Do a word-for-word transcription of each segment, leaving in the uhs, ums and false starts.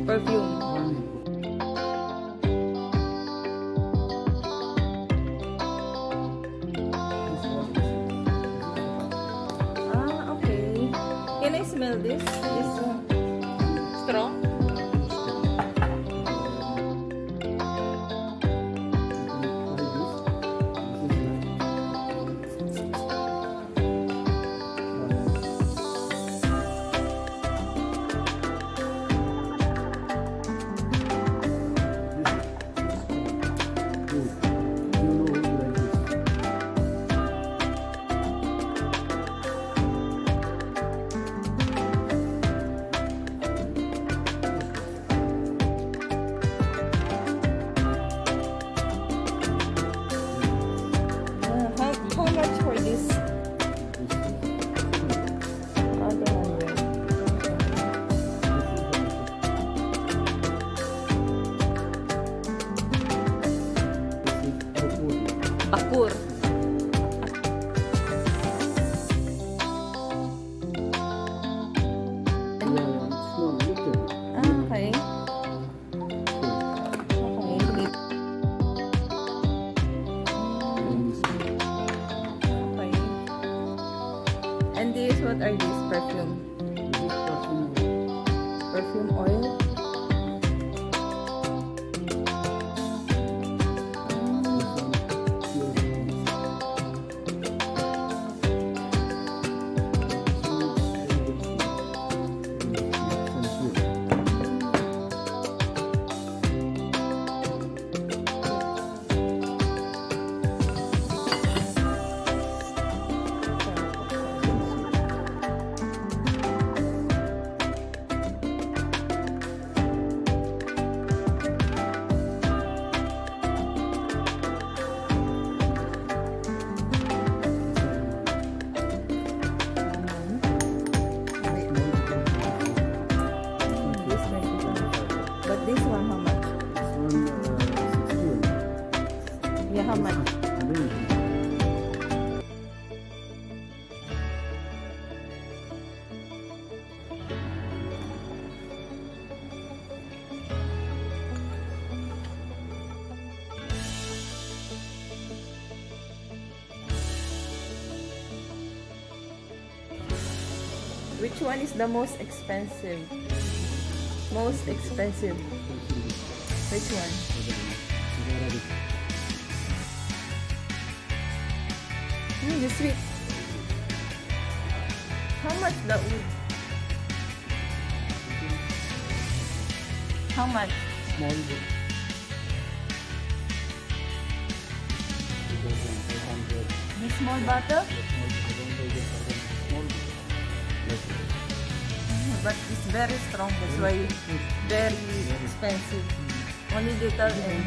perfume? Ah, okay. Can I smell this? This uh, straw? Bakur. Ah, okay. Okay. Okay. And this, what are these? Perfume? Perfume oil? This one, how much? This one, uh, sixteen. Yeah, how much? Which one is the most expensive? Most expensive. Which one? Mm, the sweet. How much the wood? How much? Small book. The small bottle? But it's very strong, that's why very expensive. Only little and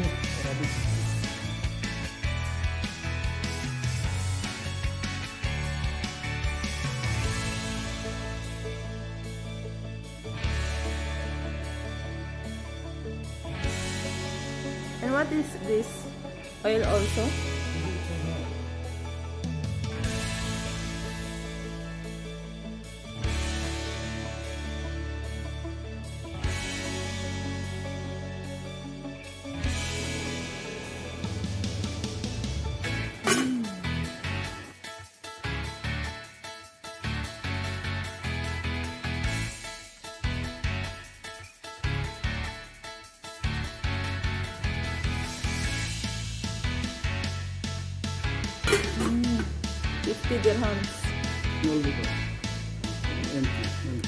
and what is this oil also? Mm, fifty dirhams. Small book. Empty. Empty.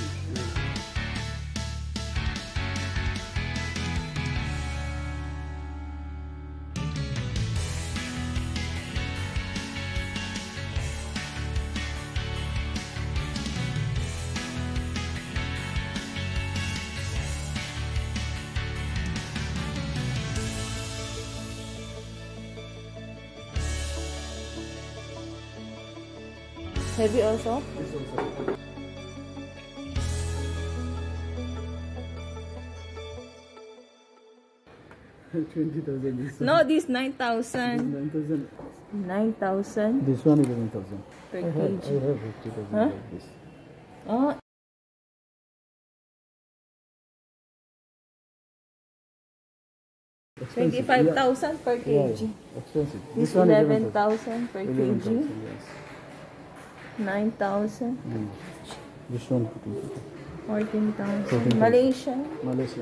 Heavy also? This also. Twenty thousand. No, this nine thousand. Nine thousand. Nine thousand This one eleven thousand. per I have, kg. I have fifty thousand Huh? like this. Oh, twenty-five thousand per Yeah, kg. yeah. Expensive. This one is eleven thousand per eleven kg. thousand, yes. nine thousand. Mm. This one fourteen fourteen thousand. fourteen thousand. Malaysia. Malaysia.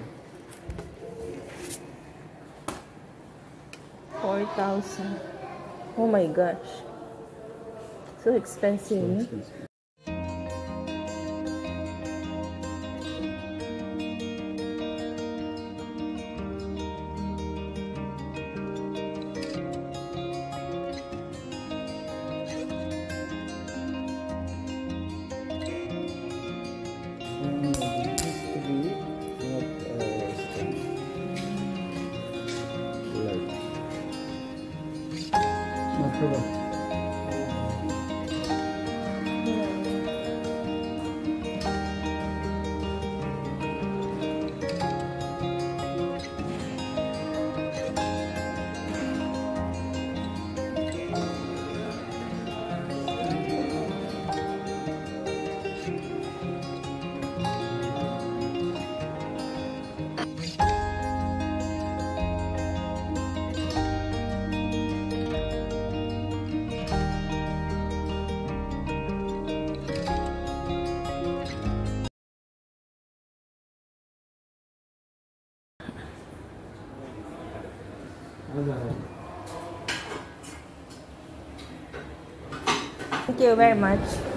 four thousand. Oh my gosh. So expensive. So eh? expensive. And it used to be not uh, strong. Light. No problem. Thank you very much.